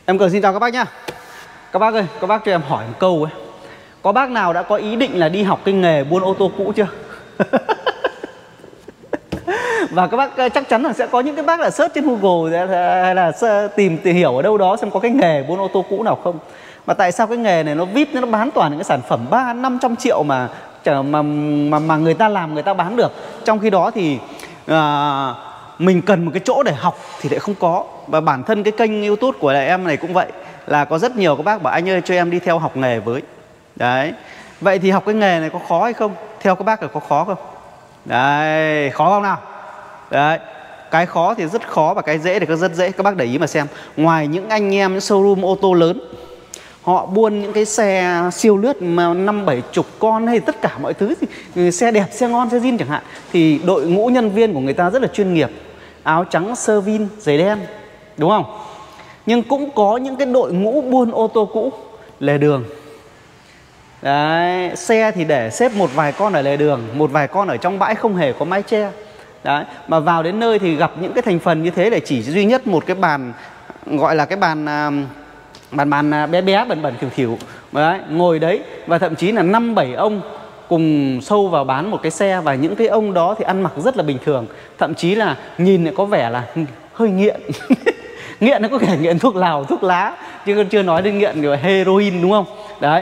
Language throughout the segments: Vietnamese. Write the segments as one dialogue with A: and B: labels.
A: Em Cường xin chào các bác nhá. Các bác ơi, các bác cho em hỏi một câu ấy. Có bác nào đã có ý định là đi học cái nghề buôn ô tô cũ chưa? Và các bác chắc chắn là sẽ có những cái bác là search trên Google hay là tìm hiểu ở đâu đó xem có cái nghề buôn ô tô cũ nào không. Mà tại sao cái nghề này nó VIP, nó bán toàn những cái sản phẩm 300-500 triệu mà người ta làm, người ta bán được. Trong khi đó thì mình cần một cái chỗ để học thì lại không có. Và bản thân cái kênh YouTube của em này cũng vậy, là có rất nhiều các bác bảo anh ơi cho em đi theo học nghề với. Đấy. Vậy thì học cái nghề này có khó hay không? Theo các bác là có khó không? Đấy, khó không nào? Đấy. Cái khó thì rất khó và cái dễ thì có rất dễ. Các bác để ý mà xem. Ngoài những anh em những showroom ô tô lớn, họ buôn những cái xe siêu lướt mà 50-70 con hay tất cả mọi thứ thì xe đẹp, xe ngon, xe zin chẳng hạn, thì đội ngũ nhân viên của người ta rất là chuyên nghiệp, áo trắng, sơ vin, giày đen, đúng không? Nhưng cũng có những cái đội ngũ buôn ô tô cũ lề đường. Đấy, xe thì để xếp một vài con ở lề đường, một vài con ở trong bãi không hề có mái che. Đấy, mà vào đến nơi thì gặp những cái thành phần như thế để chỉ duy nhất một cái bàn, gọi là cái bàn bé bé bẩn bẩn khỉu khỉu. Đấy, ngồi đấy và thậm chí là 5-7 ông cùng sâu vào bán một cái xe, và những cái ông đó thì ăn mặc rất là bình thường, thậm chí là nhìn lại có vẻ là hơi nghiện. Nghiện nó có thể nghiện thuốc lào, thuốc lá, chứ chưa nói đến nghiện kiểu heroin, đúng không? Đấy,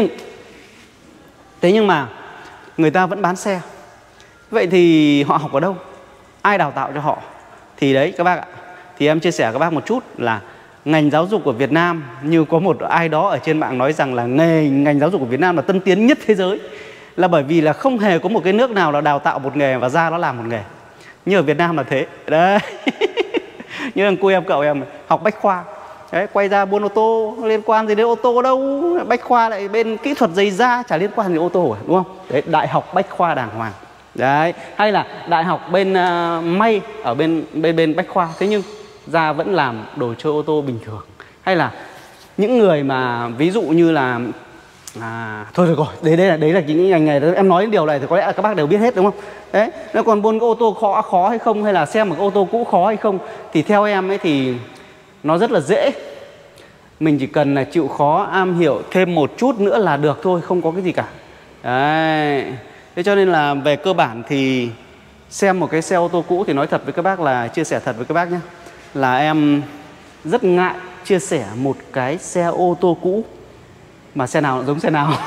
A: thế nhưng mà người ta vẫn bán xe. Vậy thì họ học ở đâu? Ai đào tạo cho họ? Thì đấy các bác ạ, thì em chia sẻ các bác một chút là ngành giáo dục của Việt Nam, như có một ai đó ở trên mạng nói rằng là ngành giáo dục của Việt Nam là tân tiến nhất thế giới, là bởi vì là không hề có một cái nước nào là đào tạo một nghề và ra nó làm một nghề. Như ở Việt Nam là thế. Đấy. Như thằng cô em cậu em học bách khoa, đấy, quay ra buôn ô tô, liên quan gì đến ô tô đâu. Bách khoa lại bên kỹ thuật giày da, chả liên quan đến ô tô, đúng không? Đấy, đại học bách khoa đàng hoàng. Đấy, hay là đại học bên may ở bên bách khoa, thế nhưng ra vẫn làm đồ chơi ô tô bình thường. Hay là những người mà ví dụ như là thôi được rồi, đấy là những ngành nghề. Em nói đến điều này thì có lẽ là các bác đều biết hết, đúng không? Đấy, nó còn buôn cái ô tô khó hay không, hay là xem một cái ô tô cũ khó hay không, thì theo em ấy thì nó rất là dễ. Mình chỉ cần là chịu khó, am hiểu thêm một chút nữa là được thôi, không có cái gì cả. Đấy. Thế cho nên là về cơ bản thì xem một cái xe ô tô cũ thì nói thật với các bác, là chia sẻ thật với các bác nhé, là em rất ngại chia sẻ một cái xe ô tô cũ mà xe nào giống xe nào.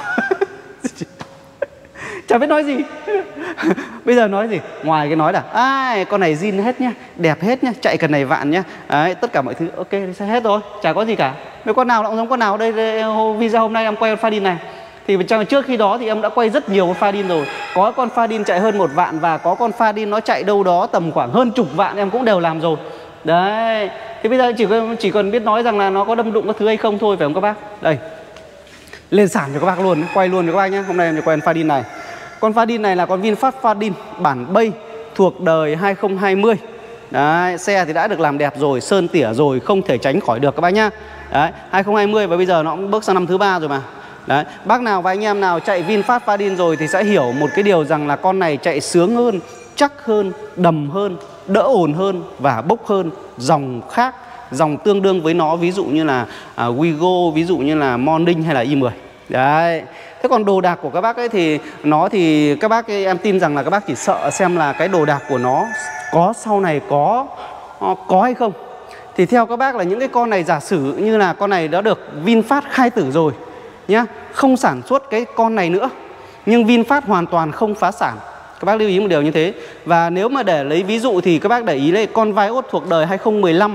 A: Chả biết nói gì. Bây giờ nói gì ngoài cái nói là con này zin hết nhá, đẹp hết nhá, chạy cần này vạn nhá. Đấy, tất cả mọi thứ ok thì sẽ hết rồi, chả có gì cả. Với con nào nó cũng giống con nào. Đây video hôm nay em quay con Fadin này, thì trước khi đó thì em đã quay rất nhiều con Fadin rồi. Có con Fadin chạy hơn 1 vạn, và có con Fadin nó chạy đâu đó tầm khoảng hơn chục vạn, em cũng đều làm rồi. Đấy, thì bây giờ chỉ cần biết nói rằng là nó có đâm đụng các thứ hay không thôi, phải không các bác? Đây, lên sàn cho các bác luôn, quay luôn cho các bác nhé. Hôm nay emจะquay con Fadin này. Con Fadin này là con VinFast Fadin bản bay thuộc đời 2020. Đấy, xe thì đã được làm đẹp rồi, sơn tỉa rồi, không thể tránh khỏi được các bác nhá. Đấy, 2020 và bây giờ nó cũng bước sang năm thứ 3 rồi mà. Đấy, bác nào và anh em nào chạy VinFast Fadin rồi thì sẽ hiểu một cái điều rằng là con này chạy sướng hơn, chắc hơn, đầm hơn, đỡ ồn hơn và bốc hơn dòng khác, dòng tương đương với nó, ví dụ như là Wigo, ví dụ như là Morning hay là i10. Đấy. Thế còn đồ đạc của các bác ấy thì các bác ấy, em tin rằng là các bác chỉ sợ xem là cái đồ đạc của nó có sau này có hay không. Thì theo các bác là những cái con này, giả sử như là con này đã được VinFast khai tử rồi nhá, không sản xuất cái con này nữa, nhưng VinFast hoàn toàn không phá sản. Các bác lưu ý một điều như thế. Và nếu mà để lấy ví dụ thì các bác để ý lấy con Vios thuộc đời 2015,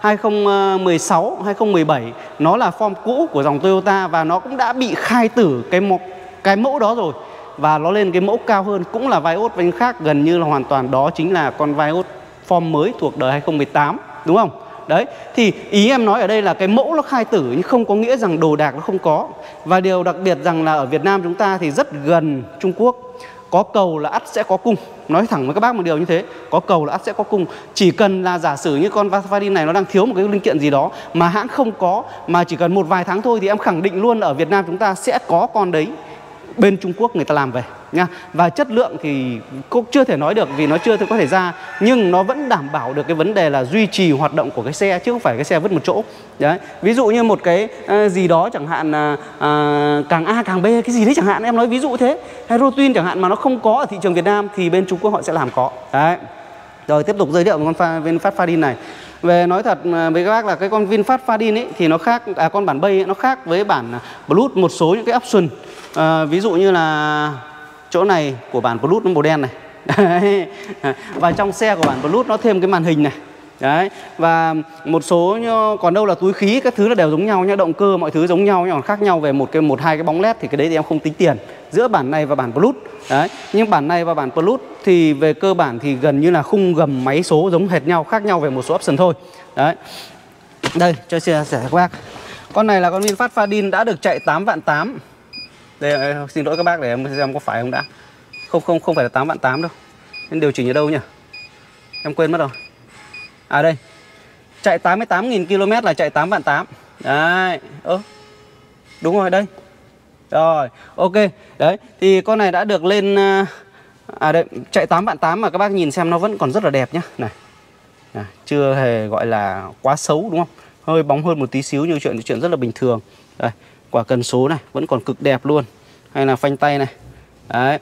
A: 2016, 2017, nó là form cũ của dòng Toyota và nó cũng đã bị khai tử cái mẫu đó rồi, và nó lên cái mẫu cao hơn, cũng là Vios với khác gần như là hoàn toàn, đó chính là con Vios form mới thuộc đời 2018, đúng không? Đấy, thì ý em nói ở đây là cái mẫu nó khai tử nhưng không có nghĩa rằng đồ đạc nó không có. Và điều đặc biệt rằng là ở Việt Nam chúng ta thì rất gần Trung Quốc, có cầu là ắt sẽ có cung. Nói thẳng với các bác một điều như thế, có cầu là ắt sẽ có cung. Chỉ cần là giả sử như con Fadin này nó đang thiếu một cái linh kiện gì đó mà hãng không có, mà chỉ cần một vài tháng thôi, thì em khẳng định luôn ở Việt Nam chúng ta sẽ có con đấy bên Trung Quốc người ta làm về. nha. Và chất lượng thì cũng chưa thể nói được vì nó chưa có thể ra, nhưng nó vẫn đảm bảo được cái vấn đề là duy trì hoạt động của cái xe chứ không phải cái xe vứt một chỗ. Đấy, ví dụ như một cái gì đó chẳng hạn là càng A càng B cái gì đấy chẳng hạn, em nói ví dụ thế, hay Rotwin chẳng hạn mà nó không có ở thị trường Việt Nam thì bên Trung Quốc họ sẽ làm có. Đấy. Rồi tiếp tục giới thiệu con VinFast Fadin này. Về nói thật với các bác là cái con VinFast Fadin ấy thì nó khác, con bản Bay ấy, nó khác với bản Plus một số những cái option. Ví dụ như là chỗ này của bản Plus nó màu đen này. Đấy. Và trong xe của bản Plus nó thêm cái màn hình này. Đấy. Và một số còn đâu là túi khí các thứ là đều giống nhau nhá, động cơ mọi thứ giống nhau, nhưng còn khác nhau về một hai cái bóng led thì cái đấy thì em không tính tiền giữa bản này và bản Plus. Đấy. Nhưng bản này và bản Plus thì về cơ bản thì gần như là khung gầm máy số giống hệt nhau, khác nhau về một số option thôi. Đấy. Đây cho chia sẻ các bác. Con này là con VinFast Fadin đã được chạy 8.800.000. Đây xin lỗi các bác để em xem có phải không đã. Không phải là 8.800.000 đâu. Nên điều chỉnh ở đâu nhỉ? Em quên mất rồi. À đây. Chạy 88.000 km là chạy 8.800.000. Đấy. Đúng rồi đây. Rồi, ok. Đấy, thì con này đã được lên đây, chạy 8.800.000 mà các bác nhìn xem nó vẫn còn rất là đẹp nhá. Này. Chưa hề gọi là quá xấu đúng không? Hơi bóng hơn một tí xíu nhưng chuyện rất là bình thường. Đây, quả cần số này vẫn còn cực đẹp luôn. Hay là phanh tay này. Đấy.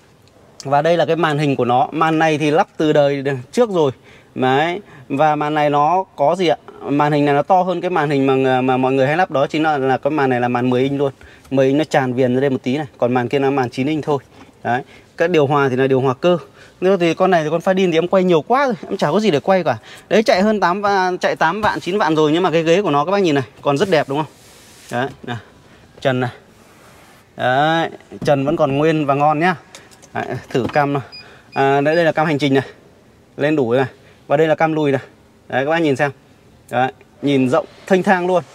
A: Và đây là cái màn hình của nó. Màn này thì lắp từ đời trước rồi. Đấy. Và màn này nó có gì ạ? Màn hình này nó to hơn cái màn hình mà mọi người hay lắp, đó chính là cái màn này là màn 10 inch luôn. 10 inch nó tràn viền ra đây một tí này, còn màn kia là màn 9 inch thôi. Đấy. Cái điều hòa thì là điều hòa cơ. Nếu thì con này thì con Fadin thì em quay nhiều quá rồi, em chả có gì để quay cả. Đấy, chạy hơn 8 vạn, 9 vạn rồi nhưng mà cái ghế của nó các bác nhìn này, còn rất đẹp đúng không? Đấy, này. Trần này. Đấy, trần vẫn còn nguyên và ngon nhá. Đấy, thử cam nào. Đây là cam hành trình này. Lên đủ này. Và đây là cam lùi này. Đấy các bác nhìn xem. Đấy, nhìn rộng thênh thang luôn.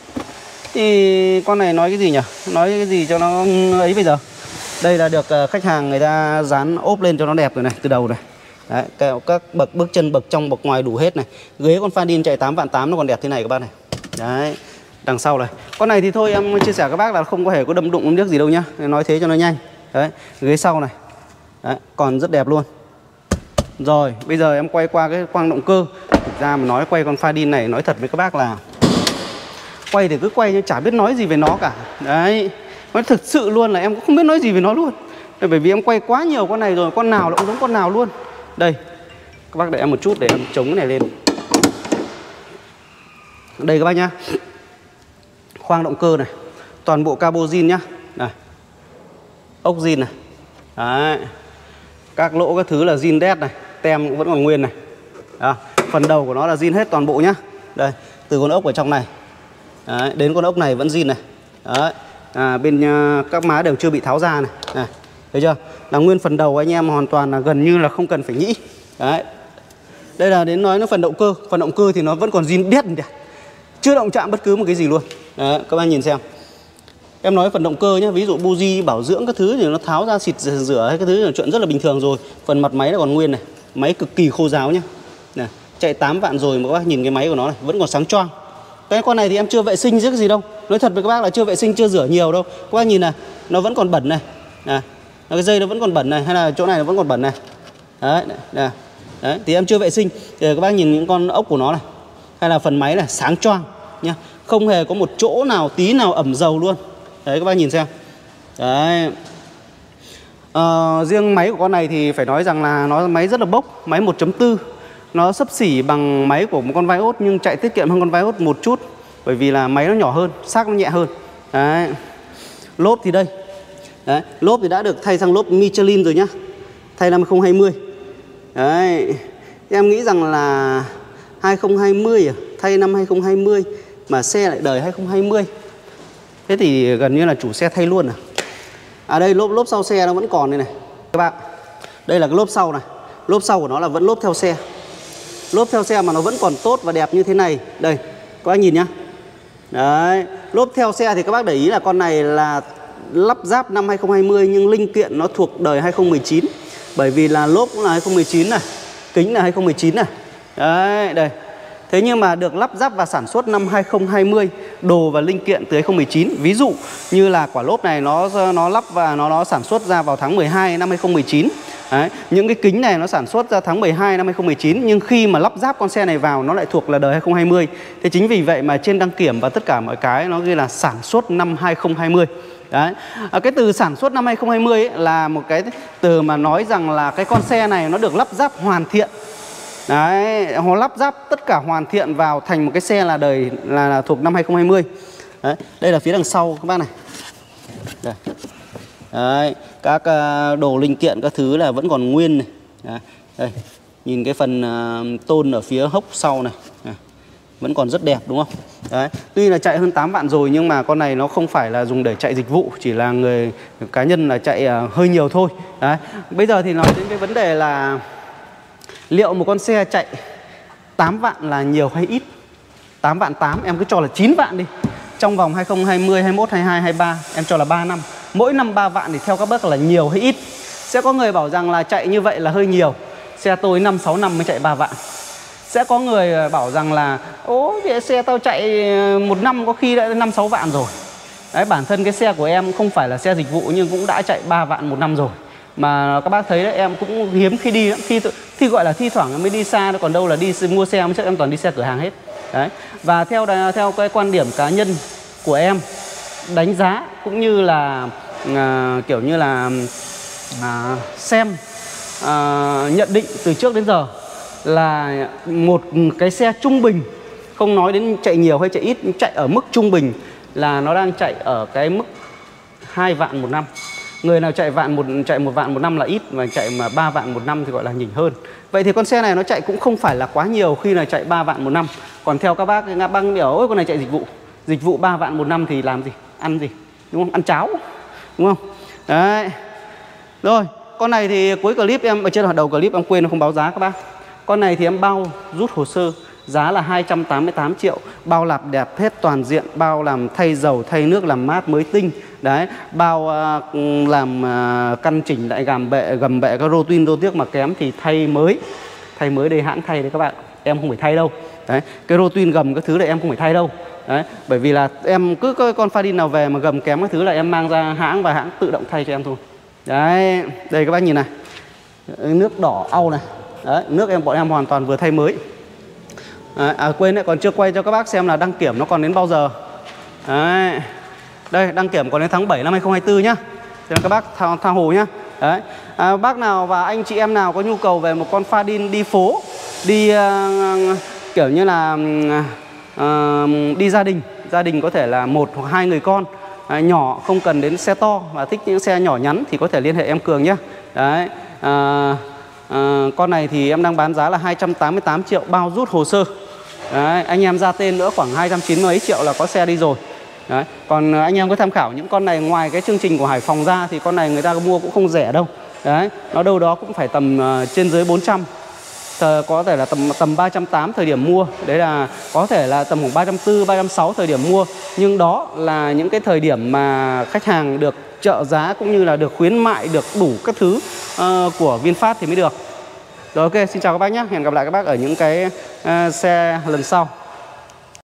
A: Thì con này nói cái gì nhỉ? Nói cái gì cho nó ấy bây giờ. Đây là được khách hàng người ta dán ốp lên cho nó đẹp rồi này, từ đầu này. Đấy, các bước chân, bậc trong, bậc ngoài đủ hết này. Ghế con Fadin chạy 8.800.000 nó còn đẹp thế này các bác này. Đấy, đằng sau này. Con này thì thôi em chia sẻ các bác là không có hề có đâm đụng đâm điếc gì đâu nhá. Nói thế cho nó nhanh. Đấy, ghế sau này. Đấy, còn rất đẹp luôn. Rồi, bây giờ em quay qua cái khoang động cơ. Thực ra mà nói quay con Fadin này, nói thật với các bác là quay thì cứ quay nhưng chả biết nói gì về nó cả. Đấy, nói thực sự luôn là em cũng không biết nói gì về nó luôn. Bởi vì em quay quá nhiều con này rồi, con nào nó cũng giống con nào luôn. Đây, các bác đợi em một chút để em chống cái này lên. Đây các bác nhá. Khoang động cơ này, toàn bộ cabo zin nhá. Này, ốc zin này. Đấy, các lỗ các thứ là zin đét này, tem cũng vẫn còn nguyên này. Đó, phần đầu của nó là zin hết toàn bộ nhá. Đây, từ con ốc ở trong này. Đấy, đến con ốc này vẫn zin này. Đấy, bên các má đều chưa bị tháo ra này. Này, thấy chưa? Là nguyên phần đầu anh em hoàn toàn là gần như là không cần phải nghĩ. Đấy. Đây là đến nói nó phần động cơ. Phần động cơ thì nó vẫn còn zin đét nhỉ. Chưa động chạm bất cứ một cái gì luôn. Đấy, các bạn nhìn xem. Em nói phần động cơ nhé, ví dụ buji bảo dưỡng các thứ thì nó tháo ra xịt rửa hay cái thứ là chuyện rất là bình thường rồi. Phần mặt máy nó còn nguyên này, máy cực kỳ khô ráo nhá. Này, chạy 8 vạn rồi mà các bác nhìn cái máy của nó này, vẫn còn sáng choang. Cái con này thì em chưa vệ sinh chứ cái gì đâu. Nói thật với các bác là chưa vệ sinh, chưa rửa nhiều đâu. Các bác nhìn này, nó vẫn còn bẩn này. Này, cái dây nó vẫn còn bẩn này, hay là chỗ này nó vẫn còn bẩn này. Đấy, này. Đấy, thì em chưa vệ sinh. Để các bác nhìn những con ốc của nó này, hay là phần máy này sáng choang nhá, không hề có một chỗ nào tí nào ẩm dầu luôn. Đấy các bác nhìn xem. Đấy. Riêng máy của con này thì phải nói rằng là nó máy rất là bốc, máy 1.4. Nó xấp xỉ bằng máy của một con Vios nhưng chạy tiết kiệm hơn con Vios một chút. Bởi vì là máy nó nhỏ hơn, xác nó nhẹ hơn. Đấy. Lốp thì đây. Đấy, lốp thì đã được thay sang lốp Michelin rồi nhá. Thay năm 2020. Đấy. Em nghĩ rằng là 2020 thay năm 2020 mà xe lại đời 2020. Thế thì gần như là chủ xe thay luôn à. Đây lốp sau xe nó vẫn còn đây này các bạn. Đây là cái lốp sau này. Lốp sau của nó là vẫn lốp theo xe. Lốp theo xe mà nó vẫn còn tốt và đẹp như thế này. Đây, các bác nhìn nhá. Đấy, lốp theo xe thì các bác để ý là con này là lắp ráp năm 2020 nhưng linh kiện nó thuộc đời 2019. Bởi vì là lốp cũng là 2019 này, kính là 2019 này. Đấy, đây. Thế nhưng mà được lắp ráp và sản xuất năm 2020, đồ và linh kiện từ 2019. Ví dụ như là quả lốp này nó lắp và nó sản xuất ra vào tháng 12 năm 2019. Đấy, những cái kính này nó sản xuất ra tháng 12 năm 2019, nhưng khi mà lắp ráp con xe này vào nó lại thuộc là đời 2020. Thế chính vì vậy mà trên đăng kiểm và tất cả mọi cái nó ghi là sản xuất năm 2020. Đấy. Cái từ sản xuất năm 2020 ấy là một cái từ mà nói rằng là cái con xe này nó được lắp ráp hoàn thiện. Đấy, họ lắp ráp tất cả hoàn thiện vào thành một cái xe là đời là thuộc năm 2020. Đấy, đây là phía đằng sau các bác này. Đây. Đấy, các đồ linh kiện các thứ là vẫn còn nguyên này. Đấy, đây, nhìn cái phần tôn ở phía hốc sau này. Đấy, vẫn còn rất đẹp đúng không? Đấy, tuy là chạy hơn 8 vạn rồi nhưng mà con này nó không phải là dùng để chạy dịch vụ, chỉ là người cá nhân là chạy hơi nhiều thôi. Đấy, bây giờ thì nói đến cái vấn đề là liệu một con xe chạy 8 vạn là nhiều hay ít? 8 vạn 8, em cứ cho là 9 vạn đi. Trong vòng 2020, 21, 22, 23, em cho là 3 năm. Mỗi năm 3 vạn thì theo các bác là nhiều hay ít? Sẽ có người bảo rằng là chạy như vậy là hơi nhiều. Xe tôi 5-6 năm mới chạy 3 vạn. Sẽ có người bảo rằng là ố, xe tao chạy 1 năm có khi đã 5-6 vạn rồi. Đấy, bản thân cái xe của em không phải là xe dịch vụ nhưng cũng đã chạy 3 vạn 1 năm rồi. Mà các bác thấy đấy, em cũng hiếm khi đi lắm. Khi gọi là thi thoảng em mới đi xa, còn đâu là đi mua xe, chắc em toàn đi xe cửa hàng hết. Đấy. Và theo cái quan điểm cá nhân của em, đánh giá cũng như là kiểu như là xem nhận định từ trước đến giờ là một cái xe trung bình, không nói đến chạy nhiều hay chạy ít, chạy ở mức trung bình là nó đang chạy ở cái mức 2 vạn 1 năm. Người nào chạy 1 vạn 1 năm là ít, mà chạy mà 3 vạn 1 năm thì gọi là nhỉnh hơn. Vậy thì con xe này nó chạy cũng không phải là quá nhiều khi là chạy 3 vạn 1 năm. Còn theo các bác biểu ôi con này chạy dịch vụ 3 vạn 1 năm thì làm gì? Ăn gì? Đúng không? Ăn cháo, đúng không? Đấy. Rồi, con này thì cuối clip em ở trên đầu clip em quên không báo giá các bác. Con này thì em bao rút hồ sơ, giá là 288 triệu, bao lạp đẹp hết toàn diện, bao làm thay dầu, thay nước, làm mát mới tinh. Đấy, bao làm căn chỉnh lại gầm bệ các rô tuyên rô tiếc mà kém thì thay mới. Thay mới đây hãng thay đấy các bạn, em không phải thay đâu. Đấy, cái rô tuyên gầm các thứ này em không phải thay đâu. Đấy, bởi vì là em cứ coi con Fadin nào về mà gầm kém các thứ là em mang ra hãng và hãng tự động thay cho em thôi. Đấy, đây các bác nhìn này, nước đỏ au này. Đấy, nước bọn em hoàn toàn vừa thay mới. Đấy, quên đấy, còn chưa quay cho các bác xem là đăng kiểm nó còn đến bao giờ. Đấy, đây đăng kiểm còn đến tháng 7 năm 2024 nhá. Cho nên các bác tha hồ nhá. Đấy, bác nào và anh chị em nào có nhu cầu về một con Fadin đi phố, đi kiểu như là đi gia đình có thể là 1 hoặc 2 người con, nhỏ không cần đến xe to và thích những xe nhỏ nhắn thì có thể liên hệ em Cường nhé. Đấy, con này thì em đang bán giá là 288 triệu bao rút hồ sơ. Đấy, anh em ra tên nữa khoảng 290 mấy triệu là có xe đi rồi. Đấy, còn anh em có tham khảo những con này, ngoài cái chương trình của Hải Phòng ra thì con này người ta mua cũng không rẻ đâu. Đấy, nó đâu đó cũng phải tầm trên dưới 400. Có thể là tầm 380 thời điểm mua. Đấy là có thể là tầm khoảng 340, 360 thời điểm mua. Nhưng đó là những cái thời điểm mà khách hàng được trợ giá cũng như là được khuyến mại, được đủ các thứ của VinFast thì mới được. Rồi ok, xin chào các bác nhé. Hẹn gặp lại các bác ở những cái xe lần sau.